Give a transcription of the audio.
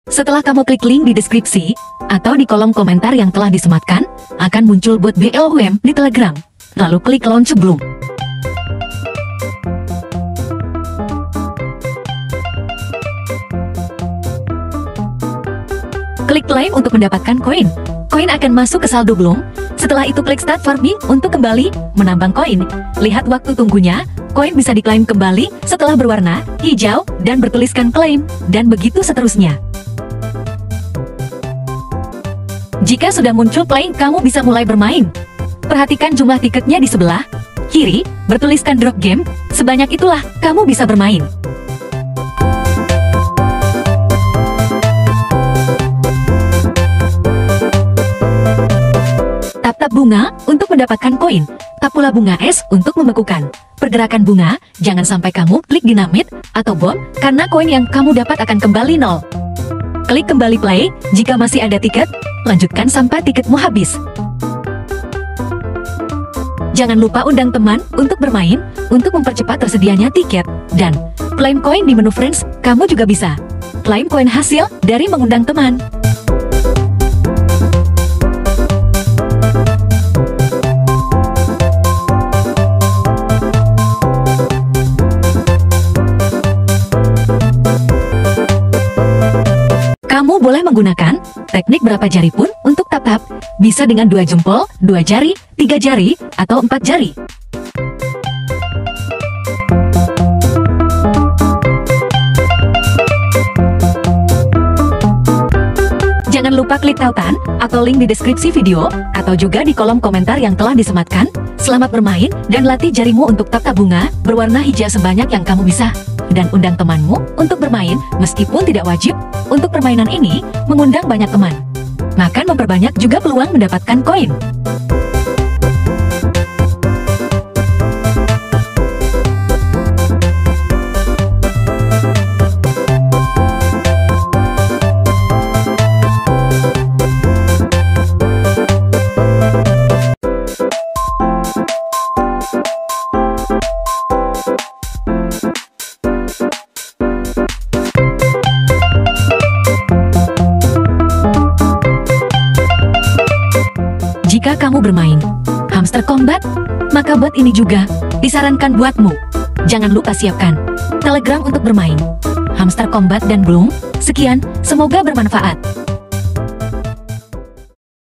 Setelah kamu klik link di deskripsi atau di kolom komentar yang telah disematkan, akan muncul bot BLWM di Telegram. Lalu klik launch Bloom. Klik claim untuk mendapatkan koin. Koin akan masuk ke saldo Bloom. Setelah itu klik start farming untuk kembali menambang koin. Lihat waktu tunggunya. Koin bisa diklaim kembali setelah berwarna hijau dan bertuliskan claim, dan begitu seterusnya. Jika sudah muncul claim, kamu bisa mulai bermain. Perhatikan jumlah tiketnya di sebelah kiri, bertuliskan drop game. Sebanyak itulah kamu bisa bermain. Tap-tap bunga untuk mendapatkan koin. Tap pula bunga es untuk membekukan pergerakan bunga. Jangan sampai kamu klik dinamit atau bom, karena koin yang kamu dapat akan kembali nol. Klik kembali play jika masih ada tiket. Lanjutkan sampai tiketmu habis. Jangan lupa undang teman untuk bermain untuk mempercepat tersedianya tiket. Dan claim koin di menu friends. Kamu juga bisa claim koin hasil dari mengundang teman. Kamu boleh menggunakan teknik berapa jari pun untuk tap-tap. Bisa dengan 2 jempol, 2 jari, 3 jari, atau 4 jari. Jangan lupa klik tautan atau link di deskripsi video, atau juga di kolom komentar yang telah disematkan. Selamat bermain dan latih jarimu untuk tap-tap bunga berwarna hijau sebanyak yang kamu bisa. Dan undang temanmu untuk bermain, meskipun tidak wajib untuk permainan ini mengundang banyak teman. Maka memperbanyak juga peluang mendapatkan koin. Jika kamu bermain Hamster Combat, maka bot ini juga disarankan buatmu. Jangan lupa siapkan Telegram untuk bermain Hamster Combat dan Bloom. Sekian, semoga bermanfaat.